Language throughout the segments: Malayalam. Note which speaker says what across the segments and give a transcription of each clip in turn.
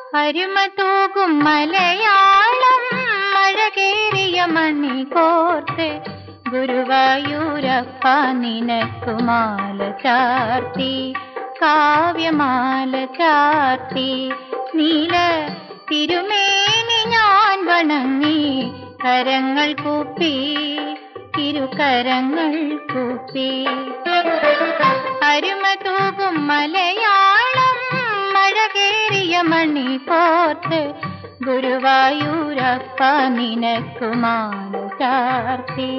Speaker 1: അരുമതൂകും മലയാളം മഴകേറിയ മണി കോർത്ത് ഗുരുവായൂരപ്പ നിനക്കു മാല ചാർത്തി കാവ്യമാല ചാർത്തി നീല തിരുമേനി ഞാൻ വണങ്ങി കരങ്ങൾ കൂപ്പി ഇരുകരങ്ങൾ കൂപ്പി അരുമതൂകും മലയാളം മഴകേറിയ മണി കോർത്ത് ഗുരുവായൂരപ്പ നിനക്കു മാല ചാർത്തി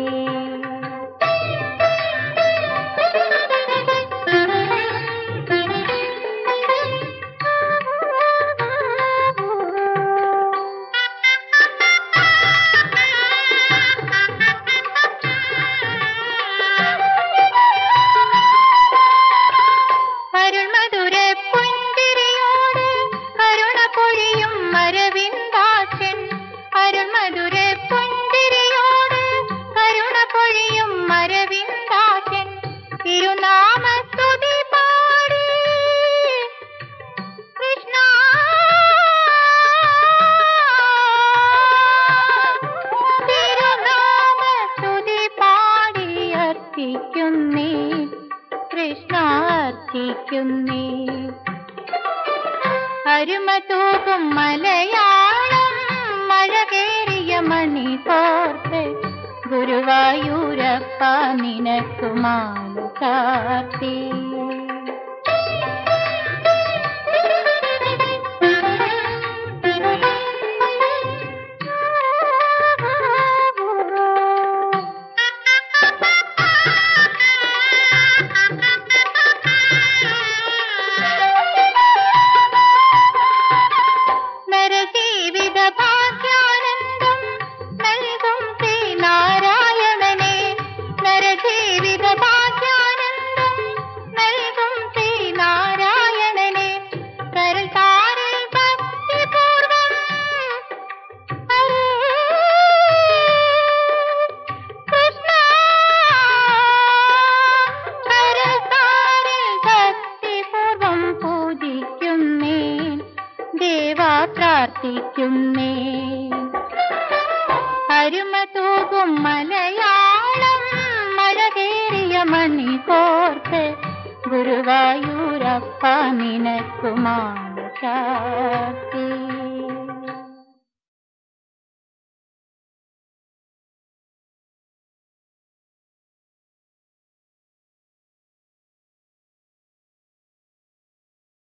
Speaker 1: അരുമതൂകും മലയാളം മഴകേറിയ മണി കോർത്ത് ഗുരുവായൂരപ്പ നിനക്കു മാല ചാർത്തി പ്രാർത്ഥിക്കുന്നേ അരുമതൂകും മലയാളം മഴകേറിയ മണി കോർത്ത് ഗുരുവായൂരപ്പ നിനക്കു മാല ചാർത്തി